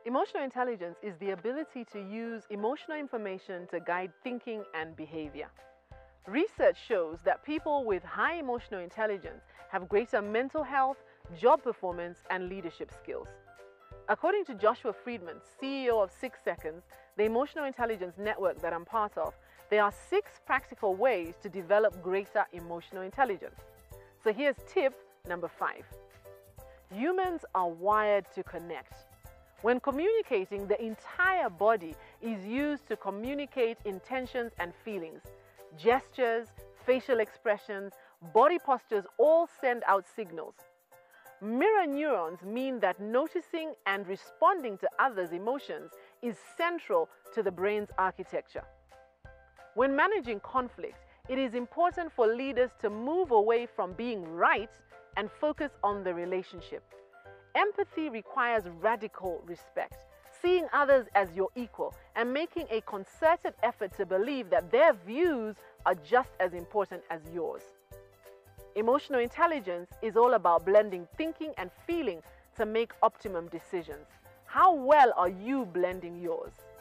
Emotional intelligence is the ability to use emotional information to guide thinking and behavior. Research shows that people with high emotional intelligence have greater mental health, job performance, and leadership skills. According to Joshua Friedman, CEO of 6 Seconds, the emotional intelligence network that I'm part of, there are 6 practical ways to develop greater emotional intelligence. So here's tip number 5. Humans are wired to connect. When communicating, the entire body is used to communicate intentions and feelings. Gestures, facial expressions, body postures all send out signals. Mirror neurons mean that noticing and responding to others' emotions is central to the brain's architecture. When managing conflict, it is important for leaders to move away from being right and focus on the relationship. Empathy requires radical respect, seeing others as your equal and making a concerted effort to believe that their views are just as important as yours. Emotional intelligence is all about blending thinking and feeling to make optimum decisions. How well are you blending yours?